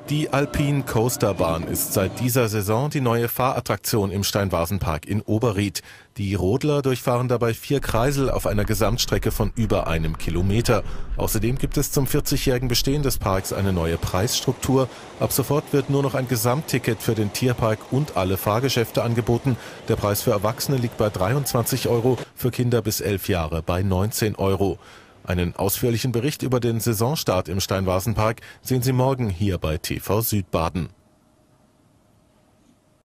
Die Alpine Coaster Bahn ist seit dieser Saison die neue Fahrattraktion im Steinvasenpark in Oberried. Die Rodler durchfahren dabei 4 Kreisel auf einer Gesamtstrecke von über 1 Kilometer. Außerdem gibt es zum 40-jährigen Bestehen des Parks eine neue Preisstruktur. Ab sofort wird nur noch ein Gesamtticket für den Tierpark und alle Fahrgeschäfte angeboten. Der Preis für Erwachsene liegt bei 23 €, für Kinder bis 11 Jahre bei 19 €. Einen ausführlichen Bericht über den Saisonstart im Steinvasenpark sehen Sie morgen hier bei TV Südbaden.